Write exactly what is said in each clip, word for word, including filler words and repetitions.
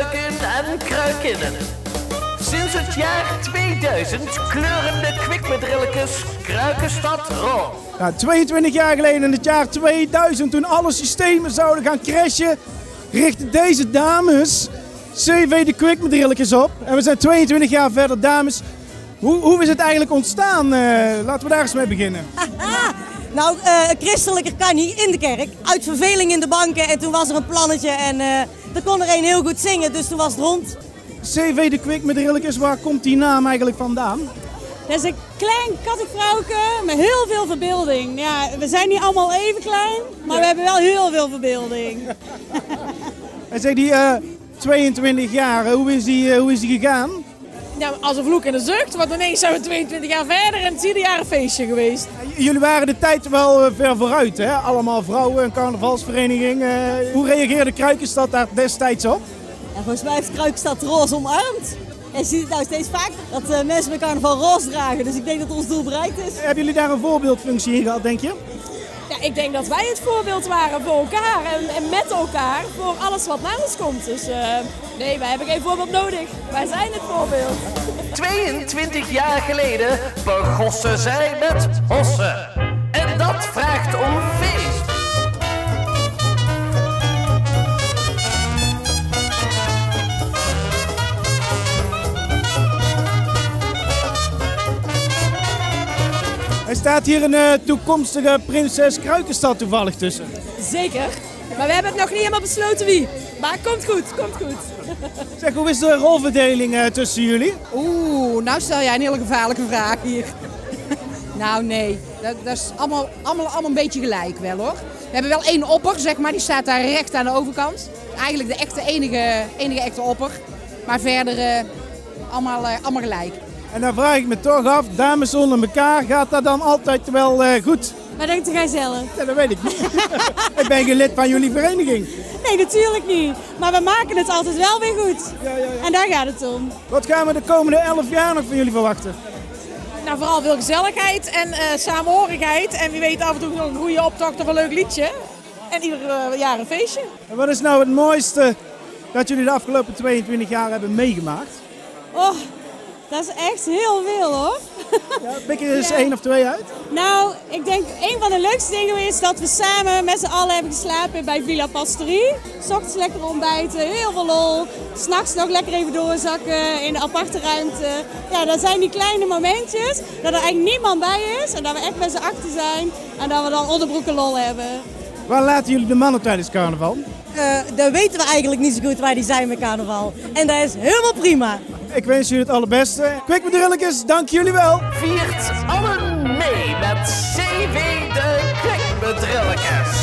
kruiken en kruikinnen. Sinds het jaar tweeduizend kleuren de kwikmedrilletjes Kruikenstad rood. Ja, tweeëntwintig jaar geleden, in het jaar tweeduizend, toen alle systemen zouden gaan crashen, richtten deze dames C V de kwikmedrilletjes op. En we zijn tweeëntwintig jaar verder, dames. Hoe, hoe is het eigenlijk ontstaan? Uh, laten we daar eens mee beginnen. Nou, uh, christelijker kan niet in de kerk. Uit verveling in de banken en toen was er een plannetje en uh, er kon er een heel goed zingen, dus toen was het rond. C V de kwikmedrilletjes, waar komt die naam eigenlijk vandaan? Dat is een klein kattenvrouwke met heel veel verbeelding. Ja, we zijn niet allemaal even klein, maar we hebben wel heel veel verbeelding. En zeg die uh, tweeëntwintig jaar, hoe is die, uh, hoe is die gegaan? Ja, als een vloek en een zucht, want ineens zijn we tweeëntwintig jaar verder en het is ieder jaar een feestje geweest. Jullie waren de tijd wel uh, ver vooruit, hè? Allemaal vrouwen, een carnavalsvereniging. Uh, hoe reageerde Kruikenstad daar destijds op? Ja, volgens mij heeft Kruikenstad roze omarmd. En je ziet het nou steeds vaker dat uh, mensen met carnaval roze dragen, dus ik denk dat ons doel bereikt is. Hebben jullie daar een voorbeeldfunctie in gehad, denk je? Ja, ik denk dat wij het voorbeeld waren voor elkaar en, en met elkaar voor alles wat naar ons komt. Dus uh, nee, wij hebben geen voorbeeld nodig. Wij zijn het voorbeeld. tweeëntwintig jaar geleden begossen zij met hossen. En dat vraagt om feest. Er staat hier een uh, toekomstige prinses Kruikenstad toevallig tussen. Zeker, maar we hebben het nog niet helemaal besloten wie. Maar komt goed, komt goed. Zeg, hoe is de rolverdeling uh, tussen jullie? Oeh, nou stel jij een hele gevaarlijke vraag hier. Nou nee, dat, dat is allemaal, allemaal, allemaal een beetje gelijk wel hoor. We hebben wel één opper, zeg maar, die staat daar recht aan de overkant. Eigenlijk de echte, enige, enige echte opper. Maar verder uh, allemaal, uh, allemaal gelijk. En dan vraag ik me toch af, dames onder elkaar, gaat dat dan altijd wel uh, goed? Maar denkt jij zelf? Ja, dat weet ik niet. Ik ben geen lid van jullie vereniging. Nee, natuurlijk niet. Maar we maken het altijd wel weer goed. Ja, ja, ja. En daar gaat het om. Wat gaan we de komende elf jaar nog van jullie verwachten? Nou, vooral veel gezelligheid en uh, samenhorigheid. En wie weet af en toe nog een goede optocht of een leuk liedje. En ieder uh, jaar een feestje. En wat is nou het mooiste dat jullie de afgelopen tweeëntwintig jaar hebben meegemaakt? Oh, dat is echt heel veel hoor. Ja, pik er eens ja. één of twee uit. Nou, ik denk een van de leukste dingen is dat we samen met z'n allen hebben geslapen bij Villa Pastorie. 's Ochtends lekker ontbijten, heel veel lol. 's Nachts nog lekker even doorzakken in de aparte ruimte. Ja, dat zijn die kleine momentjes dat er eigenlijk niemand bij is en dat we echt met z'n achter zijn en dat we dan onderbroeken lol hebben. Waar laten jullie de mannen tijdens carnaval? Uh, dat weten we eigenlijk niet zo goed waar die zijn met carnaval. En dat is helemaal prima. Ik wens jullie het allerbeste. Kwikmedrilletjes, dank jullie wel. Viert allen mee met C V de Kwikmedrilletjes.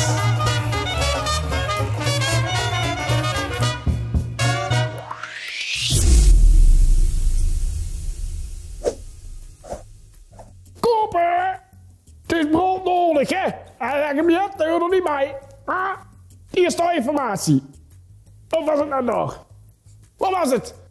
Kopen! Het is brood nodig, hè? En leg hem je hebt, daar hoort er niet bij. Ah, hier is de informatie. Of was het nou nog? Wat was het?